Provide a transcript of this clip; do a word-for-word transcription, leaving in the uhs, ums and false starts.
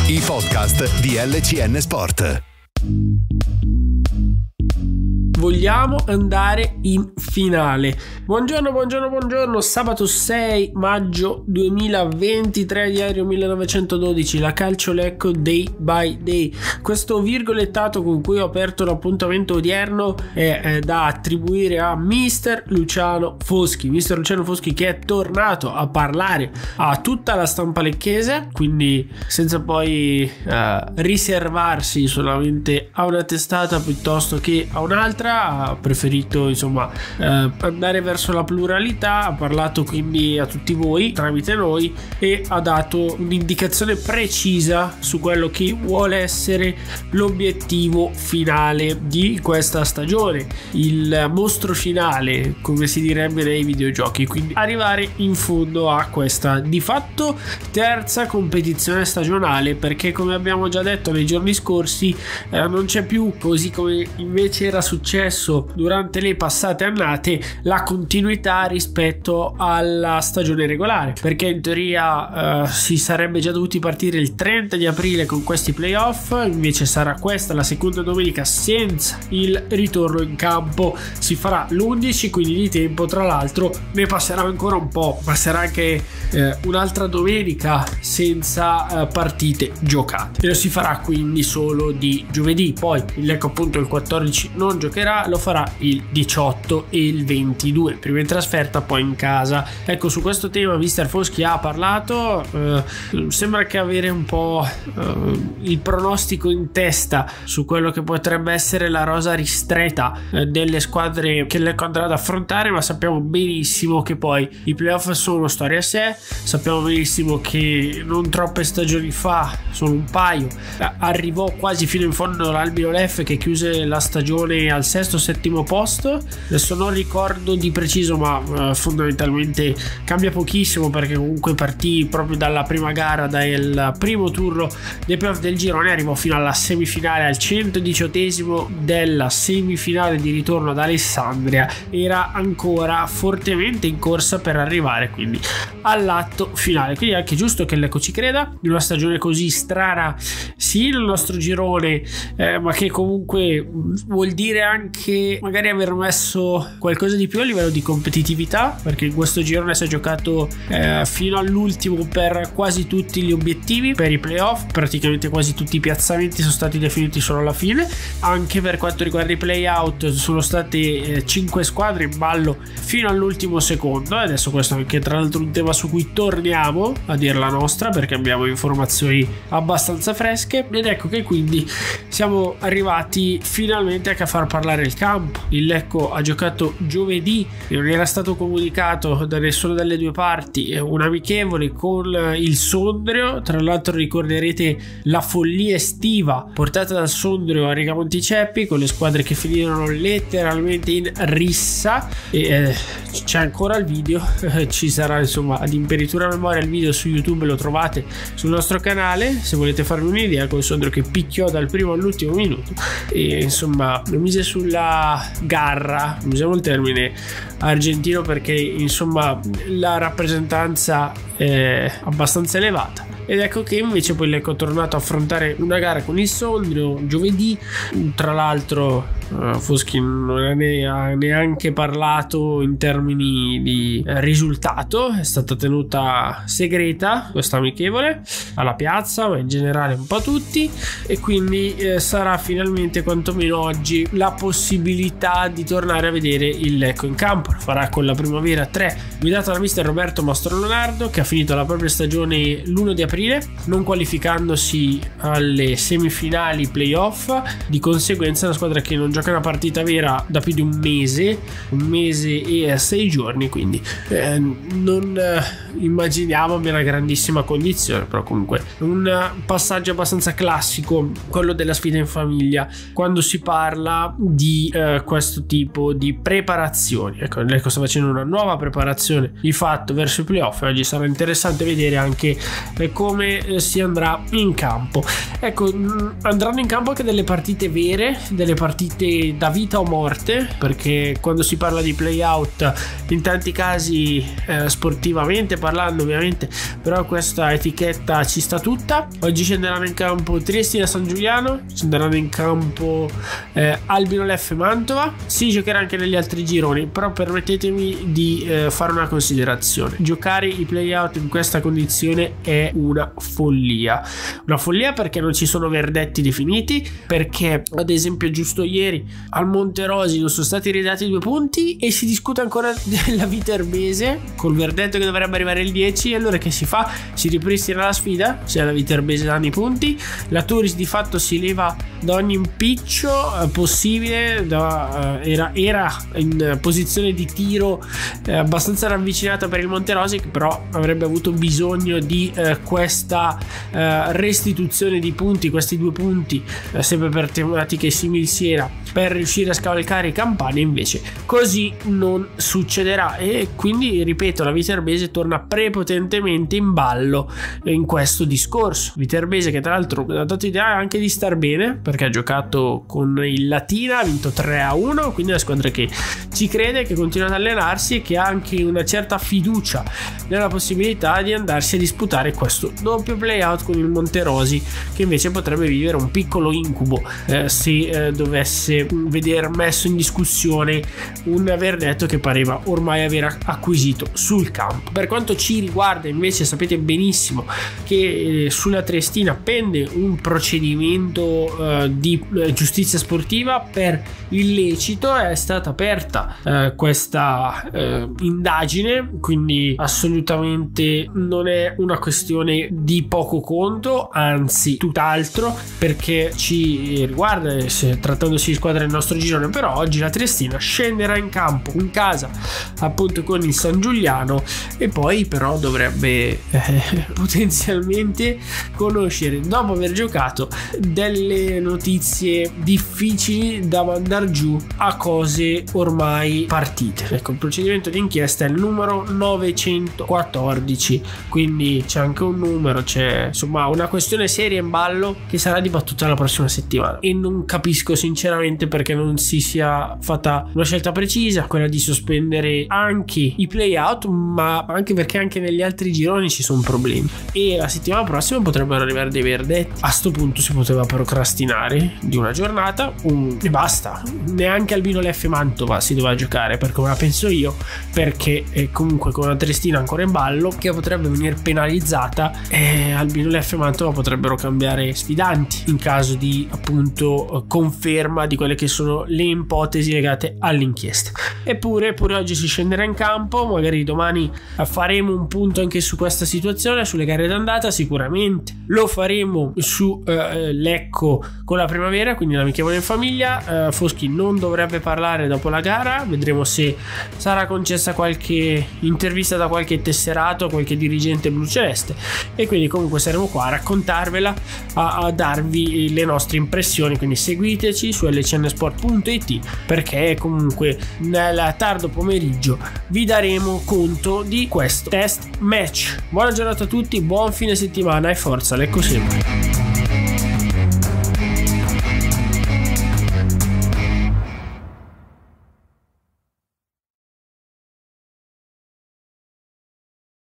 I podcast di L C N Sport. Vogliamo andare in finale. Buongiorno, buongiorno, buongiorno. Sabato sei maggio duemilaventitré, diario millenovecentododici, la Calcio Lecco Day by Day. Questo virgolettato con cui ho aperto l'appuntamento odierno è, è da attribuire a mister Luciano Foschi. mister Luciano Foschi che è tornato a parlare a tutta la stampa lecchese, quindi senza poi eh, riservarsi solamente a una testata piuttosto che a un'altra. Ha preferito insomma eh, andare verso la pluralità, ha parlato quindi a tutti voi tramite noi e ha dato un'indicazione precisa su quello che vuole essere l'obiettivo finale di questa stagione, il mostro finale come si direbbe nei videogiochi, quindi arrivare in fondo a questa di fatto terza competizione stagionale, perché come abbiamo già detto nei giorni scorsi eh, non c'è più, così come invece era successo durante le passate annate, la continuità rispetto alla stagione regolare, perché in teoria uh, si sarebbe già dovuti partire il trenta di aprile con questi playoff, invece sarà questa la seconda domenica senza il ritorno in campo, si farà l'undici, quindi di tempo tra l'altro ne passerà ancora un po', passerà anche eh, un'altra domenica senza uh, partite giocate, e lo si farà quindi solo di giovedì. Poi il Lecco appunto il quattordici non giocherà, lo farà il diciotto e il ventidue, prima in trasferta poi in casa. Ecco, su questo tema mister Foschi ha parlato, eh, sembra che avere un po' eh, il pronostico in testa su quello che potrebbe essere la rosa ristretta eh, delle squadre che Lecco andrà ad affrontare, ma sappiamo benissimo che poi i playoff sono storia a sé, sappiamo benissimo che non troppe stagioni fa, solo un paio, arrivò quasi fino in fondo l'Albino Leffe che chiuse la stagione al sesto settimo posto, adesso non ricordo di preciso, ma uh, fondamentalmente cambia pochissimo, perché comunque partì proprio dalla prima gara, dal primo turno dei playoff del girone, arrivò fino alla semifinale, al centodiciottesimo della semifinale di ritorno ad Alessandria, era ancora fortemente in corsa per arrivare quindi all'atto finale, quindi è anche giusto che Lecco ci creda in una stagione così strana, sì nel nostro girone, eh, ma che comunque vuol dire anche magari aver messo qualcosa di più a livello di competitività, perché in questo girone si è giocato eh, fino all'ultimo per quasi tutti gli obiettivi per i playoff, praticamente quasi tutti i piazzamenti sono stati definiti solo alla fine. Anche per quanto riguarda i playout sono state eh, cinque squadre in ballo fino all'ultimo secondo, e adesso questo è anche tra l'altro un tema su cui torniamo a dire la nostra, perché abbiamo informazioni abbastanza fresche, ed ecco che quindi siamo arrivati finalmente a far parlare il campo. Il Lecco ha giocato giovedì e non era stato comunicato da nessuna delle due parti un amichevole con il Sondrio. Tra l'altro ricorderete la follia estiva portata dal Sondrio a Riga Monticeppi, con le squadre che finirono letteralmente in rissa, e eh, c'è ancora il video, ci sarà insomma ad imperitura memoria il video su YouTube, lo trovate sul nostro canale se volete farvi un'idea, con il Sondrio che picchiò dal primo all'ultimo minuto e insomma lo mise sulla garra, usiamo il termine argentino perché insomma la rappresentanza è abbastanza elevata. Ed ecco che invece poi Lecco è tornato a affrontare una gara con il Sondrio giovedì. Tra l'altro uh, Foschi non ha neanche parlato in termini di eh, risultato, è stata tenuta segreta questa amichevole alla piazza, ma in generale un po' tutti, e quindi eh, sarà finalmente quantomeno oggi la possibilità di tornare a vedere il Lecco in campo. Lo farà con la Primavera tre guidata da mister Roberto Mastro Leonardo, che ha finito la propria stagione l'primo di aprile non qualificandosi alle semifinali playoff, di conseguenza è una squadra che non gioca una partita vera da più di un mese un mese e sei giorni, quindi eh, non eh, immaginiamo una grandissima condizione, però comunque un passaggio abbastanza classico quello della sfida in famiglia quando si parla di eh, questo tipo di preparazioni. Ecco, Lecco sta facendo una nuova preparazione di fatto verso i playoff, oggi sarà interessante vedere anche eh, come come eh, si andrà in campo. Ecco, mh, andranno in campo anche delle partite vere, delle partite da vita o morte, perché quando si parla di playout in tanti casi eh, sportivamente parlando ovviamente, però questa etichetta ci sta tutta. Oggi scenderanno in campo Triestina San Giuliano, scenderanno in campo eh, Albiol-F Mantova. Si giocherà anche negli altri gironi, però permettetemi di eh, fare una considerazione: giocare i playout in questa condizione è una follia, una follia perché non ci sono verdetti definiti, perché ad esempio giusto ieri al Monterosi non sono stati ridati due punti e si discute ancora della Viterbese col verdetto che dovrebbe arrivare il dieci. E allora che si fa? Si ripristina la sfida, se la Viterbese danno i punti, la Turis di fatto si leva da ogni impiccio eh, possibile, da, eh, era, era in posizione di tiro eh, abbastanza ravvicinata per il Monterosi, che però avrebbe avuto bisogno di eh, questa eh, restituzione di punti, questi due punti eh, sempre per tematiche simili Siena, per riuscire a scavalcare i campani. Invece così non succederà e quindi ripeto, la Viterbese torna prepotentemente in ballo in questo discorso. Viterbese che tra l'altro ha dato idea anche di star bene, perché ha giocato con il Latina, ha vinto tre a uno, quindi è una squadra che ci crede, che continua ad allenarsi e che ha anche una certa fiducia nella possibilità di andarsi a disputare questo doppio playout con il Monterosi, che invece potrebbe vivere un piccolo incubo eh, se eh, dovesse veder messo in discussione un verdetto che pareva ormai aver acquisito sul campo. Per quanto ci riguarda invece sapete benissimo che eh, sulla Triestina pende un procedimento eh, di eh, giustizia sportiva per illecito. È stata aperta eh, questa eh, indagine, quindi assolutamente non è una questione di poco conto, anzi tutt'altro, perché ci riguarda, se trattandosi di squadra del nostro girone. Però oggi la Triestina scenderà in campo in casa appunto con il San Giuliano e poi però dovrebbe eh, potenzialmente conoscere, dopo aver giocato, delle notizie difficili da mandare giù a cose ormai partite. Ecco, il procedimento di inchiesta è il numero novecentoquattordici, quindi c'è anche un numero, c'è insomma una questione seria in ballo che sarà dibattuta la prossima settimana e non capisco sinceramente perché non si sia fatta una scelta precisa, quella di sospendere anche i playout, ma anche perché anche negli altri gironi ci sono problemi e la settimana prossima potrebbero arrivare dei verdetti. A sto punto si poteva procrastinare di una giornata un... e basta, neanche Albiol-F Mantova si doveva giocare, per come la penso io, perché eh, comunque con la Triestina ancora in ballo che potrebbe venire penalizzata, eh, Albiol-F Mantova potrebbero cambiare sfidanti in caso di appunto conferma di quelle che sono le ipotesi legate all'inchiesta. Eppure pure oggi si scenderà in campo, magari domani faremo un punto anche su questa situazione, sulle gare d'andata, sicuramente lo faremo su eh, Lecco con la Primavera, quindi l'amichevole in famiglia. eh, Foschi non dovrebbe parlare dopo la gara, vedremo se sarà concessa qualche intervista da qualche tesserato, qualche dirigente bluceleste, e quindi comunque saremo qua a raccontarvela, a, a darvi le nostre impressioni. Quindi seguiteci su L C N Sport punto it, perché comunque nel tardo pomeriggio vi daremo conto di questo test match. Buona giornata a tutti, buon fine settimana e forza Lecco sempre.